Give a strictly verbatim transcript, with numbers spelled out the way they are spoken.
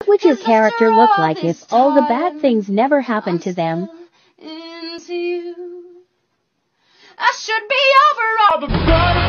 What would your character look like if all the bad things never happened to them? Into you. I should be over all the